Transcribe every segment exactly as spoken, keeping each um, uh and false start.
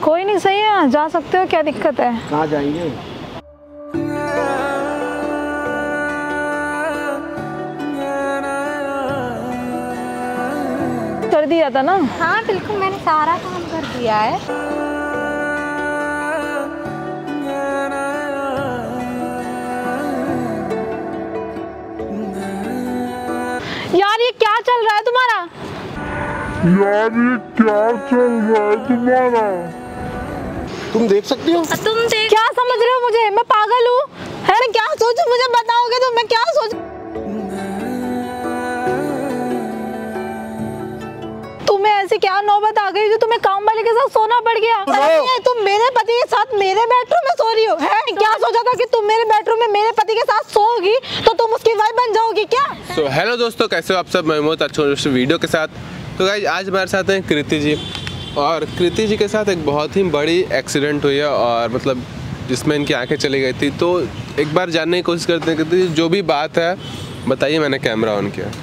कोई नहीं, सही है, जा सकते हो, क्या दिक्कत है। कहाँ जाएंगे? कर दिया था ना? हाँ बिल्कुल, मैंने सारा काम कर दिया है। यार ये क्या चल रहा है तुम्हारा? यार ये क्या चल रहा है तुम्हारा? तुम देख सकती हो? तुम देख, क्या समझ रहे हो मुझे? मैं पागल हूँ? है मैं क्या सोचूं? मुझे बताओगे तो मैं क्या सोच? तुम्हें ऐसी क्या नौबत आ गई जो तुम्हें काम वाले के साथ सोना पड़ गया? अरे तुम मेरे पति के साथ मेरे बेडरूम में सो रही हो? है क्या सोचा था कि तुम मेरे बेडरूम में मेरे पति के साथ सोओगी तो तुम उसकी वाइफ बन जाओगी क्या? सो so, हेलो दोस्तों, कैसे हो आप सब? मैं बहुत अच्छा वीडियो के साथ। तो गाइस आज हमारे साथ हैं कृति जी, और कृति जी के साथ एक बहुत ही बड़ी एक्सीडेंट हुई है, और मतलब जिसमें इनकी आंखें चली गई थी। तो एक बार जानने की कोशिश करते हैं कृति जी, जो भी बात है बताइए। मैंने कैमरा ऑन किया।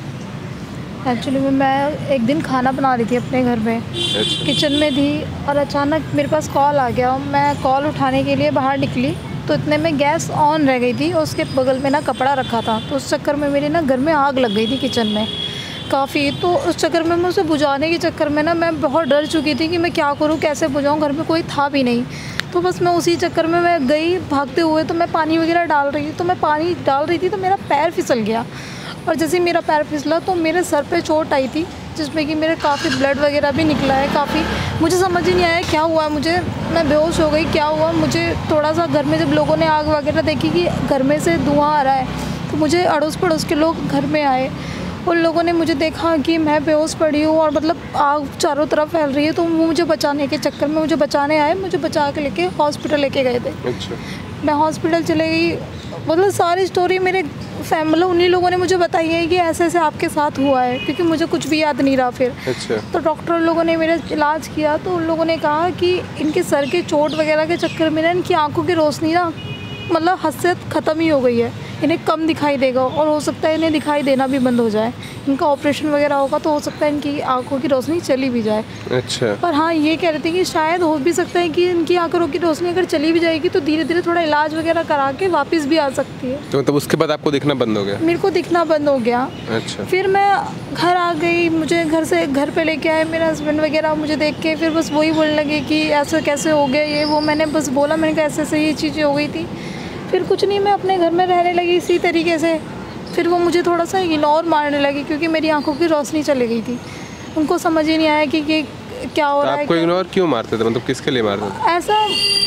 एक्चुअली में मैं एक दिन खाना बना रही थी अपने घर में, अच्छा। किचन में थी, और अचानक मेरे पास कॉल आ गया। मैं कॉल उठाने के लिए बाहर निकली तो इतने में गैस ऑन रह गई थी, और उसके बगल में ना कपड़ा रखा था, तो उस चक्कर में मेरे ना घर में आग लग गई थी किचन में काफ़ी। तो उस चक्कर में मैं उसे बुझाने के चक्कर में ना मैं बहुत डर चुकी थी कि मैं क्या करूँ, कैसे बुझाऊँ, घर में कोई था भी नहीं। तो बस मैं उसी चक्कर में मैं गई भागते हुए। तो मैं पानी वगैरह डाल रही थी, तो मैं पानी डाल रही थी तो मेरा पैर फिसल गया, और जैसे ही मेरा पैर फिसला तो मेरे सर पे चोट आई थी, जिसमें कि मेरे काफ़ी ब्लड वगैरह भी निकला है काफ़ी। मुझे समझ ही नहीं आया क्या हुआ मुझे, मैं बेहोश हो गई, क्या हुआ मुझे। थोड़ा सा घर में जब लोगों ने आग वगैरह देखी कि घर में से धुआं आ रहा है, तो मुझे अड़ोस पड़ोस के लोग घर में आए। उन लोगों ने मुझे देखा कि मैं बेहोश पड़ी हूँ और मतलब आग चारों तरफ फैल रही है, तो वो मुझे बचाने के चक्कर में मुझे बचाने आए, मुझे बचा के लेके हॉस्पिटल लेके गए थे। अच्छा। मैं हॉस्पिटल चले गई, मतलब सारी स्टोरी मेरे फैमिली उन्हीं लोगों ने मुझे बताई है कि ऐसे ऐसे आपके साथ हुआ है, क्योंकि मुझे कुछ भी याद नहीं रहा फिर। अच्छा। तो डॉक्टर लोगों ने मेरा इलाज किया, तो उन लोगों ने कहा कि इनके सर के चोट वगैरह के चक्कर में ना इनकी आंखों की रोशनी ना मतलब हद ख़त्म ही हो गई है, इन्हें कम दिखाई देगा, और हो सकता है इन्हें दिखाई देना भी बंद हो जाए। इनका ऑपरेशन वगैरह होगा तो हो सकता है इनकी आंखों की रोशनी चली भी जाए। अच्छा। पर हाँ ये कह रहे थे कि शायद हो भी सकता है कि इनकी आंखों की रोशनी अगर चली भी जाएगी तो धीरे धीरे थोड़ा इलाज वगैरह करा के वापस भी आ सकती है। तो मतलब उसके बाद आपको दिखना बंद हो गया? मेरे को दिखना बंद हो गया। अच्छा। फिर मैं घर आ गई, मुझे घर से घर पे लेके आए मेरे हस्बैंड वगैरह, मुझे देख के फिर बस वही बोलने लगे कि ऐसे कैसे हो गया ये वो। मैंने बस बोला, मैंने कहा ऐसे ऐसे ये चीज़ें हो गई थी। फिर कुछ नहीं, मैं अपने घर में रहने लगी इसी तरीके से। फिर वो मुझे थोड़ा सा इग्नोर मारने लगी क्योंकि मेरी आंखों की रोशनी चली गई थी। उनको समझ ही नहीं आया कि ये क्या हो रहा है। आपको इग्नोर क्यों मारते थे? मतलब किसके लिए मारते थे? ऐसा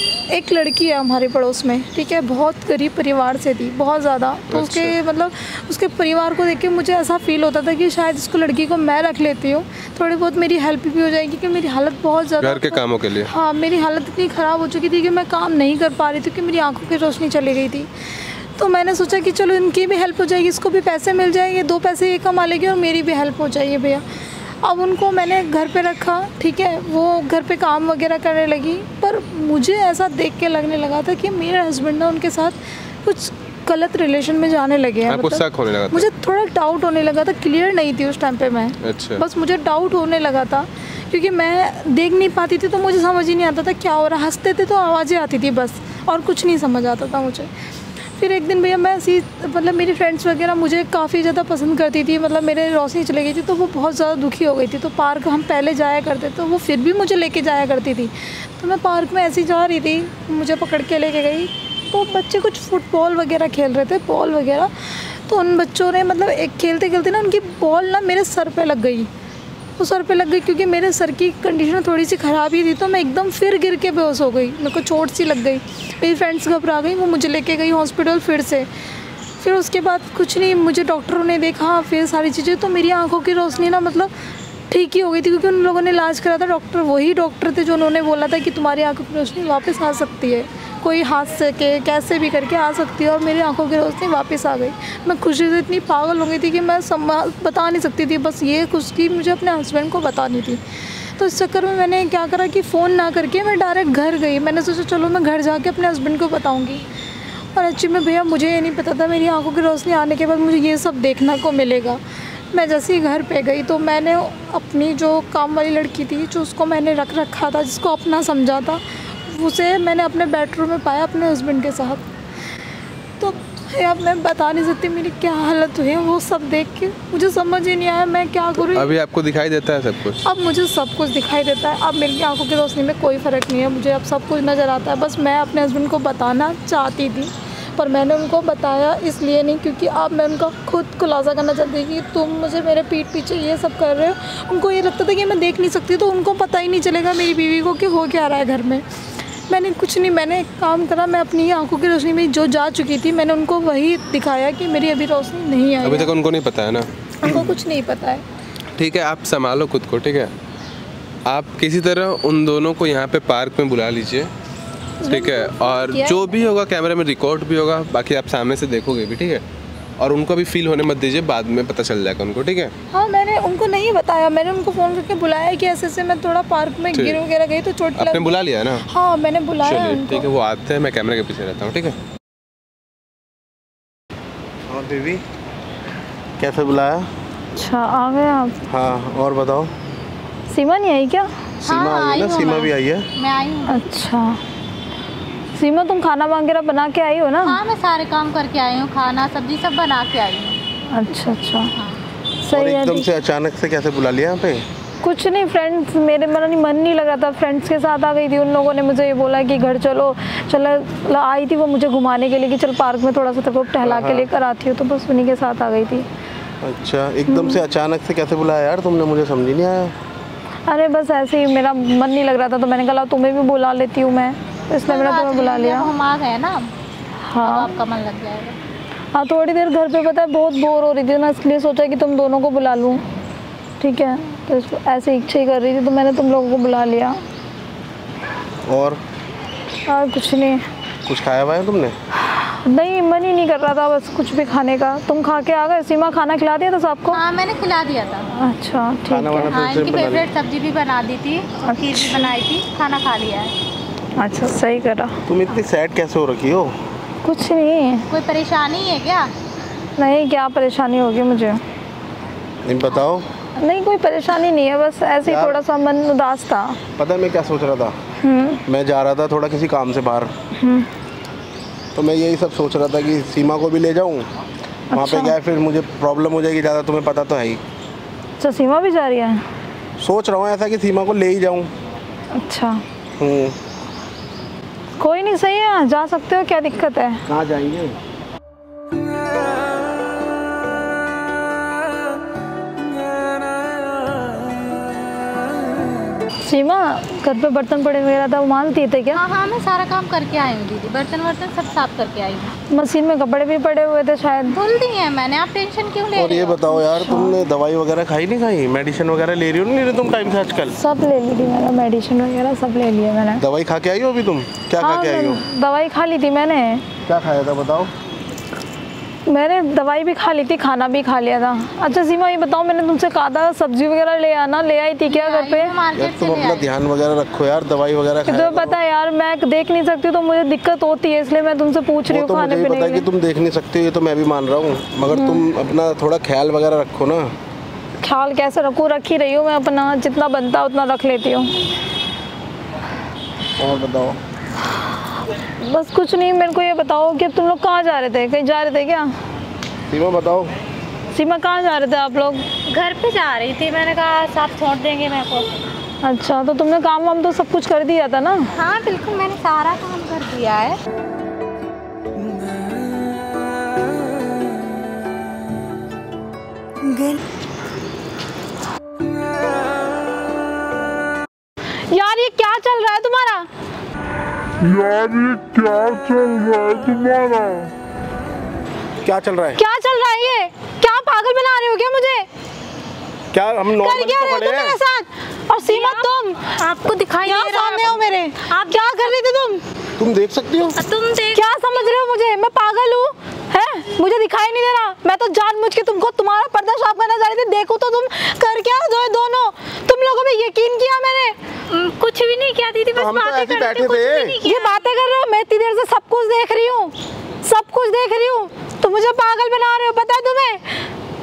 एक लड़की है हमारे पड़ोस में, ठीक है, बहुत गरीब परिवार से थी, बहुत ज़्यादा। तो अच्छा। उसके मतलब उसके परिवार को देख के मुझे ऐसा फील होता था कि शायद इसको लड़की को मैं रख लेती हूँ, थोड़ी बहुत मेरी हेल्प भी हो जाएगी, क्योंकि मेरी हालत बहुत ज़्यादा घर के कामों के लिए। हाँ, मेरी हालत इतनी ख़राब हो चुकी थी कि मैं काम नहीं कर पा रही थी क्योंकि मेरी आंखों की रोशनी चली गई थी। तो मैंने सोचा कि चलो इनकी भी हेल्प हो जाएगी, इसको भी पैसे मिल जाएंगे, दो पैसे ये कमा लेगी और मेरी भी हेल्प हो जाएगी भैया। अब उनको मैंने घर पे रखा, ठीक है, वो घर पे काम वगैरह करने लगी। पर मुझे ऐसा देख के लगने लगा था कि मेरे हस्बैंड ना उनके साथ कुछ गलत रिलेशन में जाने लगे हैं। आपको शक होने लगा था? मुझे थोड़ा डाउट होने लगा था, क्लियर नहीं थी उस टाइम पे मैं। अच्छा। बस मुझे डाउट होने लगा था क्योंकि मैं देख नहीं पाती थी, तो मुझे समझ ही नहीं आता था क्या हो रहा। हंसते थे तो आवाज़ें आती थी बस, और कुछ नहीं समझ आता था मुझे। फिर एक दिन भैया मैं ऐसी मतलब मेरी फ्रेंड्स वगैरह मुझे काफ़ी ज़्यादा पसंद करती थी, मतलब मेरे रोशनी चली गई थी तो वो बहुत ज़्यादा दुखी हो गई थी। तो पार्क हम पहले जाया करते तो वो फिर भी मुझे लेके जाया करती थी। तो मैं पार्क में ऐसी जा रही थी, मुझे पकड़ के लेके गई, तो बच्चे कुछ फुटबॉल वगैरह खेल रहे थे, बॉल वगैरह। तो उन बच्चों ने मतलब एक खेलते खेलते ना उनकी बॉल ना मेरे सर पे लग गई। वो सर पे लग गई क्योंकि मेरे सर की कंडीशन थोड़ी सी ख़राब ही थी, तो मैं एकदम फिर गिर के बेहोश हो गई, मेरे को चोट सी लग गई। मेरी फ्रेंड्स घबरा गई, वो मुझे लेके गई हॉस्पिटल फिर से। फिर उसके बाद कुछ नहीं, मुझे डॉक्टरों ने देखा, फिर सारी चीज़ें, तो मेरी आंखों की रोशनी ना मतलब ठीक ही हो गई थी, क्योंकि उन लोगों ने इलाज करा था। डॉक्टर वही डॉक्टर थे जो उन्होंने बोला था कि तुम्हारी आंखों की रोशनी वापस आ सकती है, कोई हाथ से के कैसे भी करके आ सकती है, और मेरी आंखों की रोशनी वापस आ गई। मैं खुशी से इतनी पागल हो गई थी कि मैं संभाल बता नहीं सकती थी, बस ये खुशी मुझे अपने हस्बैंड को बतानी थी। तो इस चक्कर में मैंने क्या करा कि फ़ोन ना करके मैं डायरेक्ट घर गई। मैंने सोचा चलो मैं घर जाके अपने हस्बैंड को बताऊँगी। और एक्चुअली में भैया मुझे ये नहीं पता था मेरी आंखों की रोशनी आने के बाद मुझे ये सब देखने को मिलेगा। मैं जैसे ही घर पे गई तो मैंने अपनी जो काम वाली लड़की थी, जो उसको मैंने रख रखा था, जिसको अपना समझा था, उसे मैंने अपने बेडरूम में पाया अपने हस्बैंड के साथ। तो यार मैं बता नहीं सकती मेरी क्या हालत हुई है, वो सब देख के मुझे समझ ही नहीं आया मैं क्या करूँ। अभी आपको दिखाई देता है सब कुछ? अब मुझे सब कुछ दिखाई देता है। अब मेरी आंखों की रोशनी में कोई फ़र्क नहीं है, मुझे अब सब कुछ नज़र आता है। बस मैं अपने हस्बैंड को बताना चाहती थी, पर मैंने उनको बताया इसलिए नहीं क्योंकि अब मैं उनका खुद खुलासा करना चाहती थी कि तुम मुझे मेरे पीठ पीछे ये सब कर रहे हो। उनको ये लगता था कि मैं देख नहीं सकती, तो उनको पता ही नहीं चलेगा मेरी बीवी को कि हो क्या रहा है घर में। मैंने कुछ नहीं, मैंने एक काम करा, मैं अपनी आंखों की रोशनी में जो जा चुकी थी मैंने उनको वही दिखाया कि मेरी अभी रोशनी नहीं आई। अभी तक उनको नहीं पता है ना? उनको कुछ नहीं पता है। ठीक है, आप संभालो खुद को, ठीक है? आप किसी तरह उन दोनों को यहाँ पे पार्क में बुला लीजिए, ठीक है? और जो भी होगा कैमरे में रिकॉर्ड भी होगा, बाकी आप सामने से देखोगे भी, ठीक है? और उनको भी फील होने मत दीजिए, बाद में पता चल जाएगा उनको, ठीक है? हाँ, मैंने उनको नहीं बताया, मैंने उनको फ़ोन करके बुलाया कि ऐसे ऐसे मैं थोड़ा पार्क में गिर वगैरह गई तो चोट लग। आपने बुला लिया ना? हाँ, मैंने बुलाया चलिए उनको। ठीक है, वो आते हैं, मैं कैमरे के पीछे रहता हूँ, ठीक है? हाँ बेबी, कैसे बुलाया? अच्छा, आ गए आप? हाँ, और बताओ। सीमा नहीं आई क्या? सीमा हाँ, आई है ना? हूँ सीमा मैं। भी आई है। मैं आई हूँ। अच्छा सीमा, तुम खाना वगैरह बना के आई हो ना? हाँ, मैं सारे काम करके आई हूँ, खाना सब्जी सब बना के आई हूँ। अच्छा अच्छा, और सही है। एकदम से अचानक से कैसे बुला लिया यहाँ पे? कुछ नहीं, फ्रेंड्स, मेरे मन नहीं मन नहीं लगा था, फ्रेंड्स के साथ आ गई थी। उन लोगों ने मुझे ये बोला कि घर चलो, चलो आई थी वो मुझे घुमाने के लिए कि चल पार्क में थोड़ा सा तेरे को टहला के लेकर आती हो, तो बस उन्हीं के साथ आ गई थी। अच्छा, एकदम से अचानक से कैसे बुलाया यार तुमने? मुझे समझ ही नहीं आया। अरे बस ऐसे ही मेरा मन नहीं लग रहा था, तो मैंने कहा तुम्हें भी बुला लेती हूँ मैं, इसलिए मैंने तुम्हें बुला लिया। हम आ गए ना, हाँ आपका मन लग जाएगा। हाँ, थोड़ी देर घर पे पता है बहुत बोर हो रही थी ना, इसलिए सोचा कि तुम दोनों को बुला लूँ, ठीक है? तो ऐसे इच्छा ही कर रही थी तो मैंने तुम लोगों को बुला लिया। और और कुछ नहीं। कुछ खाया हुआ है तुमने? नहीं, मन ही नहीं कर रहा था बस कुछ भी खाने का। तुम खा के आ गए? सीमा खाना खिला दिया था सबको? हाँ, मैंने खिला दिया था। अच्छा ठीक खाना है। वाना हाँ, तो इनकी बना फेवरेट सब्जी भी बना दी थी, खीर भी बनाई थी, खाना खा लिया है। अच्छा, सही करा। तुम इतनी सैड कैसे हो रखी हो? कुछ नहीं। कोई परेशानी है क्या? नहीं, क्या परेशानी होगी मुझे? नहीं बताओ। नहीं, कोई परेशानी नहीं है, बस ऐसे ही यार, थोड़ा सा मन उदास था। पता है मैं क्या सोच रहा था? हम्म मैं जा रहा था थोड़ा किसी काम से बाहर, तो मैं यही सब सोच रहा था कि सीमा को भी ले जाऊं। वहाँ पे क्या है, फिर मुझे प्रॉब्लम हो जाएगी ज़्यादा, तुम्हें पता तो है ही। अच्छा, सीमा भी जा रही है? सोच रहा हूँ ऐसा कि सीमा को ले ही जाऊँ। अच्छा, हम्म, कोई नहीं, सही है, जा सकते हो, क्या दिक्कत है? कहाँ जाएंगे? सीमा, घर पे बर्तन पड़े वगैरह था, वो मानती थे क्या? हाँ हाँ, मैं सारा काम करके आई हूँ दीदी, बर्तन वर्तन सब साफ करके आई हूँ। मशीन में कपड़े भी पड़े हुए थे शायद। धुल दी है मैंने, आप टेंशन क्यों ले और रहे ये हो? बताओ यार, तुमने दवाई वगैरह खाई नहीं खाई? मेडिसिन वगैरह ले रही हो नहीं ले रही तुम टाइम से आजकल? सब ले ली थी मैंने, मेडिसिन वगैरह सब ले लिया मैंने। दवाई खा के आई हो अभी तुम? क्या खा के आई हो? मैं दवाई खा ली थी मैंने। क्या खाया था बताओ? मैंने दवाई भी खा ली थी, खाना भी खा लिया था। अच्छा सीमा, ये बताओ, मैंने तुमसे कहा था सब्जी वगैरह ले आना, ले आई थी क्या घर पे? यार मार्केट तुम से ले अपना आई। ध्यान वगैरह रखो यार, दवाई वगैरह खाया तो करो। पता है यार, मैं देख नहीं सकती तो मुझे दिक्कत होती है, इसलिए मैं तुमसे पूछ रही वो हूँ तो खाने मुझे भी पीने पता के है कि लिए। तुम देख नहीं सकते, ये तो मैं भी मान रहा हूँ, मगर तुम अपना थोड़ा ख्याल वगैरह रखो ना। ख्याल कैसे रखूँ? रख ही रही हूँ मैं अपना, जितना बनता है उतना रख लेती हूँ। और बताओ। बस कुछ नहीं, मेरे को ये बताओ कि तुम लोग कहाँ जा रहे थे? कहीं जा रहे थे क्या? सीमा बताओ। सीमा, कहाँ जा रहे थे आप लोग? घर पे जा रही थी, मैंने कहा साथ छोड़ देंगे मेरे को। अच्छा, तो तुमने काम वाम तो सब कुछ कर दिया था ना? हाँ बिल्कुल, मैंने सारा काम कर दिया है। यार ये क्या चल रहा है तुम्हारा? यार ये क्या चल रहा है तुम्हारा? क्या चल रहा है? क्या चल रहा है ये? क्या पागल बना रहे हो क्या मुझे? क्या हम कर नॉर्मल क्या तो रहे हो खड़े तुम मेरे हैं? साथ? और सीमा, तुम आपको दिखाई यहाँ दे रहा सामने हो मेरे, आप क्या कर रही थी तुम? तुम देख सकती हो? तुम देख। क्या समझ रहे हो मुझे? मैं पागल हूँ? है, मुझे दिखाई नहीं दे रहा? मैं तो जानबूझ के तुमको तुम्हारा पर्दा साफ करना चाह रही थी। देखो तो तुम कर क्या दो दोनों? तुम लोगों पे यकीन किया मैंने? कुछ भी नहीं किया दीदी, बस हम तो बातें ऐसे कर रहे बैठे थे, कुछ थे। भी नहीं ये बातें कर रहे हो? मैं इतनी देर से सब कुछ देख रही हूँ, सब कुछ देख रही हूँ, तो मुझे पागल बना रहे हो, पता है तुम्हें?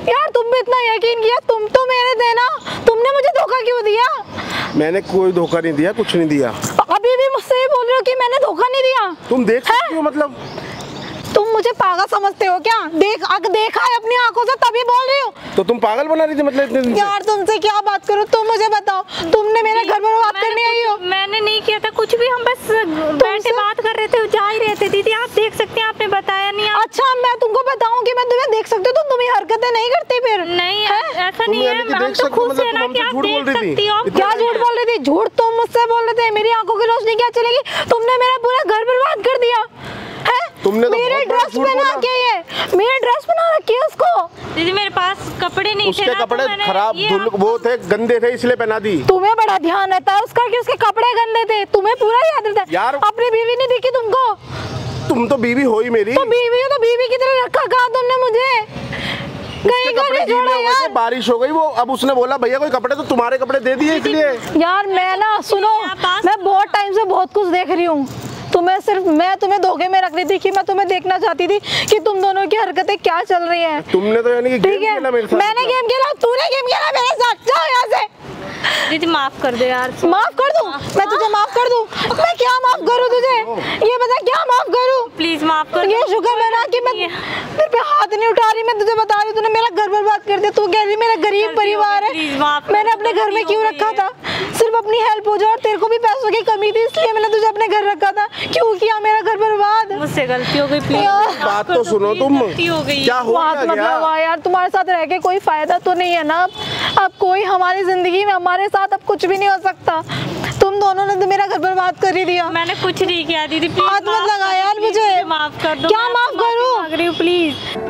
यार तुम भी इतना यकीन किया, तुम तो मेरे थे ना, तुमने मुझे धोखा क्यों दिया? मैंने कोई धोखा नहीं दिया, कुछ नहीं दिया। अभी भी मुझसे ये बोल रहे हो कि मैंने धोखा नहीं दिया? तुम देख सकती हो, मतलब तुम मुझे पागल समझते हो क्या? देख अगर देखा है अपनी आंखों से तभी बोल रही हो। तो तुम पागल बना रही थी मतलब इतने दिन से? यार तुमसे क्या बात करूं, तुम मुझे बताओ, तुमने मेरे घर पर बात करने आई हो? मैंने नहीं किया था कुछ भी, हम बस बैठे बात कर रहे थे, जा ही रहे थे। दीदी आप देख सकते हैं, आपने बताया नहीं। आप... अच्छा मैं तुमको बताऊं कि मैं तुम्हें देख सकती हूँ, तुम तुम्हें हरकतें नहीं करती फिर? नहीं ऐसा नहीं है, हम तो खुश है ना कि आप देख सकती हो। क्या झूठ बोल रही थी? झूठ तुम मुझसे बोल रहे थे, मेरी आंखों की रोशनी क्या चलेगी? तुमने मेरा पूरा घर बर्बाद कर दिया है। तुमने तो मेरे ड्रेस पहना के ये मेरे ड्रेस बना रखी है उसको। दीदी मेरे पास कपड़े नहीं थे उसके ना, कपड़े तो खराब वो थे, गंदे थे, इसलिए पहना दी। तुम्हें बड़ा ध्यान रहता है उसका कि उसके कपड़े गंदे थे, तुम्हें पूरा याद रहता है। यार अपनी बीवी नहीं दिखी तुमको? तुम तो बीवी हो ही मेरी। तो बीवी हो तो बीवी की तरह रखा कहा तुमने मुझे? कहीं का नहीं छोड़ा यार। बारिश हो गई, वो अब उसने बोला भैया कोई कपड़े, तो तुम्हारे कपड़े दे दिए इसलिए। यार मैं ना सुनो, मैं बहुत टाइम से बहुत कुछ देख रही हूँ। तुम्हें सिर्फ मैं तुम्हें धोखे में रख रही थी कि मैं तुम्हें देखना चाहती थी कि तुम दोनों की हरकतें क्या चल रही हैं। तुमने तो यानी कि ठीक है, मैंने गेम खेला, तूने गेम खेला मेरे साथ। जाओ यहाँ से। दीदी माफ कर दो यार। माफ कर दूं? मैं तुझे माफ कर दूं? मैं क्या माफ करूं तुझे? ये बता क्या माफ करूं? प्लीज माफ कर। ये शुक्र है ना कि मैं मेरे पे हाथ नहीं उठा रही। मैं तुझे बता रही हूँ, तूने मेरा घर बर्बाद कर दिया। तू कह रही मेरा गरीब परिवार है, मैंने अपने घर में क्यों रखा था? सिर्फ अपनी हेल्प हो जाए, और तेरे को भी पैसों की कमी थी इसलिए मैंने तुझे अपने घर रखा था। क्यों किया मेरा घर बर्बाद? मुझसे गलती हो गई, प्लीज बात तो सुनो। तुम हो गई क्या हो बात मतलब हाँ यार, तुम्हारे साथ रह के कोई फायदा तो नहीं है ना। अब कोई हमारी जिंदगी में हमारे साथ अब कुछ भी नहीं हो सकता। तुम दोनों ने तो मेरा घर बर्बाद कर ही दिया। मैंने कुछ नहीं किया दीदी, प्लीज हाथ मत लगा यार मुझे। माफ कर दो। क्या माफ करूं? मांग रही हूँ प्लीज।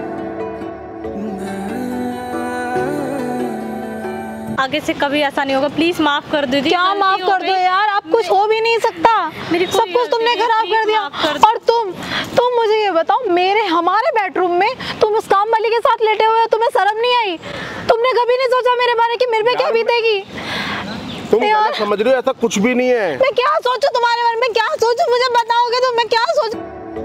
आगे से कभी ऐसा नहीं होगा, प्लीज माफ कर दो। क्या माफ कर दो यार, अब कुछ हो भी नहीं सकता, सब कुछ तुमने खराब कर दिया। और तुम तुम मुझे ये बताओ, मेरे हमारे बेडरूम में तुम उस काम वाली के साथ लेटे हुए हो, तुम्हें शर्म नहीं आई? तुमने कभी नहीं सोचा मेरे बारे कि मेरे पे क्या बीतेगी? तुम गलत समझ रही हो, ऐसा कुछ भी नहीं है। मैं क्या सोचूं तुम्हारे बारे में? क्या सोचूं मुझे बताओगे तो? मैं क्या सोचूं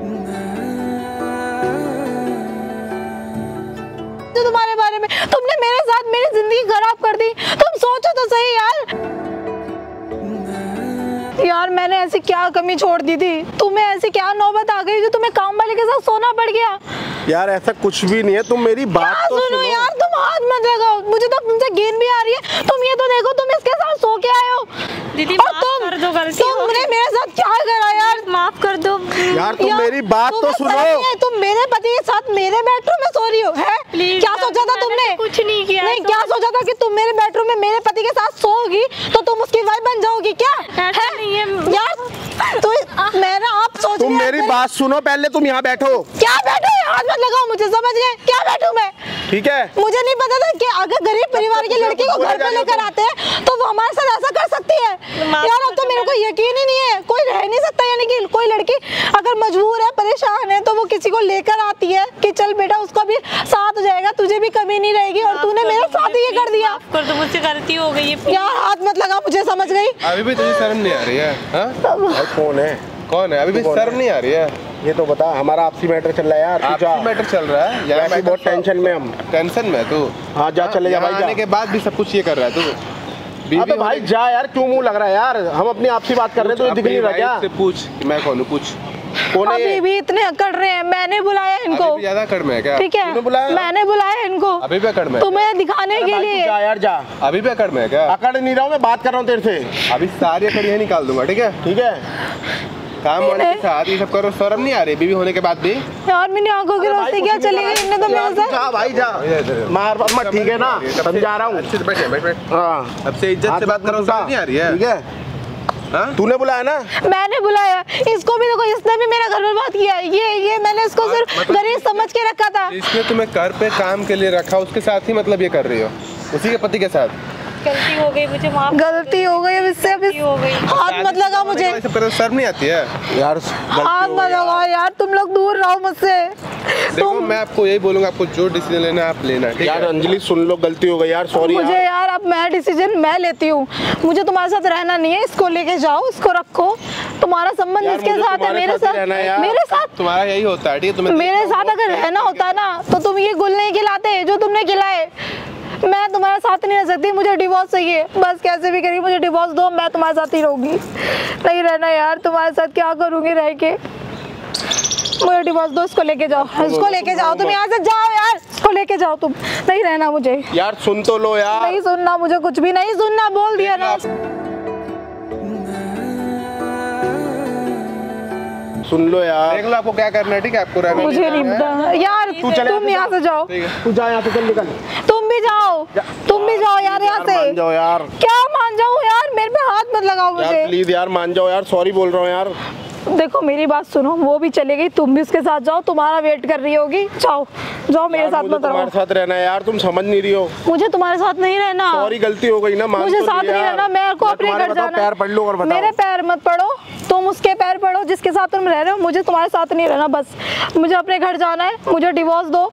तुम्हारे बारे में? तुमने मेरे साथ मेरी जिंदगी खराब कर दी। तुम सोचो तो सही यार। यार मैंने ऐसी क्या कमी छोड़ दी थी? तुम्हें ऐसी क्या नौबत आ गई जो तुम्हें काम वाले के साथ सोना पड़ गया? यार ऐसा कुछ भी नहीं है, तुम मेरी बात तो सुनो। सुनो यार तुम हाथ मत लगाओ, मुझे तो तुमसे गेंद भी आ रही है। तुम ये तो देखो, तुम इसके साथ सो के आए हो। दीदी और माफ तुम कर दो, गलती तुमने मेरे साथ क्या करा यार? माफ कर दो यार। तुम मेरी बात तो सुनो। तुम मेरे पति के साथ मेरे बेडरूम में सो रही हो है? क्या सोचा था तुमने? कुछ नहीं किया। नहीं, क्या सोचा था कि तुम मेरे बेडरूम में मेरे पति के साथ सोओगी तो तुम उसकी वाइफ बन जाओगी क्या? ऐसा नहीं है यार। तो मैं ना आप सोच तुम मेरी बात सुनो, पहले तुम यहाँ बैठो। क्या बैठो? हाथ मत लगाओ मुझे, समझ गए? क्या बैठू मैं? ठीक है, मुझे नहीं पता था कि अगर गरीब परिवार की लड़की को घर पे लेकर आते हैं तो वो हमारे साथ ऐसा कर सकती है। यार अब तो मेरे को यकीन ही नहीं है, कोई रह नहीं सकता। यानी कि कोई लड़की अगर मजबूर है, परेशान है, तो वो किसी को लेकर आती है कि चल बेटा उसका भी साथ हो जाएगा, तुझे भी कमी नहीं रहेगी। और तूने मेरे साथ ये कर दिया। कर दो, मुझसे गलती हो गई है। यार हाथ मत लगा मुझे, समझ गई? अभी भी तुझे शर्म नहीं आ रही है? हाँ? कौन है? कौन है? अभी भी शर्म नहीं आ रही है? ये तो बता। हमारा आपसी मैटर चल रहा है यार। आपसी मैटर चल रहा है यार? मैं बहुत टेंशन में। हम टेंशन में तू? हाँ जा, चले जा भाई। आने के बाद भी सब कुछ ये कर रहा है तू? अबे भाई जा यार, क्यों मुंह लग रहा है यार? हम अपनी आपसी बात कर रहे हैं तो दिख नहीं रहा क्या? से पूछ कि मैं कौन हूँ, पूछ कौन है? अभी भी इतने अकड़ रहे हैं, मैंने बुलाया इनको। अभी भी ज्यादा अकड़ में है क्या? ठीक है, मैंने बुलाया इनको। अभी भी अकड़ में? तुम्हें दिखाने के लिए। जा यार जा। अभी भी अकड़ में है क्या? अकड़ नहीं रहा हूँ, मैं बात कर रहा हूँ तेरे से। अभी सारी अकड़ यही निकाल दूंगा, ठीक है? ठीक है। काम वाले के साथ ये सब करो, शर्म नहीं आ रही बीवी होने के बाद भी? यार मेरी आंखों की रोशनी क्या चली गई? इनने तो मेरे साथ। जा भाई जा, मार मत। ठीक है ना, समझा रहा हूँ। अच्छे से बैठ बैठ बैठ। हाँ अब से इज्जत से बात करो, शर्म नहीं आ रही है? ठीक है। हाँ? तूने बुलाया ना? मैंने बुलाया इसको भी। देखो इसने भी मेरा घर बर्बाद किया। ये ये मैंने इसको सिर्फ गरीब समझ के रखा था। इसने तुम्हें घर पे काम के लिए रखा, उसके साथ ही मतलब ये कर रही हो? उसी के पति के साथ? गलती हो गई, मुझे माफ। गलती हो गई, अब इससे अब हो गई। हाथ मत लगा मुझे। सब करो, शर्म नहीं आती है यार? हाथ मत लगा यार, तुम लोग दूर रहो मुझसे। देखो मैं आपको यही बोलूंगा, आपको जो डिसीजन लेना है आप लेना, ठीक है? यार अंजलि सुन लो, गलती हो गई यार, सॉरी। मुझे यार अब मैं डिसीजन मैं लेती हूँ। मुझे तुम्हारे साथ रहना नहीं है। इसको लेके जाओ, इसको रखो। तुम तुम्हारा संबंध यार, जिसके मुझे साथ है तुम्हारे मेरे साथ ही साथ रहना है यार। मेरे साथ तुम्हारा यही होता है, ठीक है? तुम्हें मेरे साथ अगर रहना होता ना तो तुम ये गुल नहीं खिलाते जो तुमने खिलाए। मैं तुम्हारे साथ नहीं रह सकती, मुझे डिवोर्स चाहिए बस, कैसे भी करिए मुझे डिवोर्स दो, मैं तुम्हारे साथ ही रहूंगी। नहीं रहना यार तुम्हारे साथ, क्या करूंगी रह के, मुझे डिवोर्स दो। इसको लेके जाओ, इसको लेके जाओ, तुम यहाँ से जाओ यार, इसको लेके जाओ, तुम नहीं रहना मुझे। यार सुन तो लो यार। नहीं सुनना मुझे, कुछ भी नहीं सुनना, बोल दिया ना। सुन लो यार, देख लो आपको क्या करना है, ठीक है? आपको रहना मुझे नहीं पता यार, तुम यहाँ से जाओ, तू जा यहाँ से, चल निकल। तुम भी जाओ, तुम भी जाओ यार यहाँ से। मान जाओ यार। क्या मान जाऊँ यार, मेरे पे हाथ मत लगाओ यार मुझे। प्लीज यार मान जाओ यार, सॉरी बोल रहा हूँ यार। देखो मेरी बात सुनो, वो भी चले गई, तुम भी उसके साथ जाओ, तुम्हारा वेट कर रही होगी, जाओ जाओ मेरे साथ मत रहो। तुम्हारे साथ रहना है यार, तुम समझ नहीं रही हो। मुझे तुम्हारे साथ नहीं रहना। सॉरी गलती हो गई ना, मान मुझे तो साथ नहीं रहना, मेरे को अपने घर जाना। पैर पढ़ लो और बताओ। मेरे पैर मत पढ़ो, तुम उसके पैर पढ़ो जिसके साथ तुम रह रहे हो, मुझे तुम्हारे साथ नहीं रहना बस। मुझे अपने घर जाना है, मुझे डिवोर्स दो।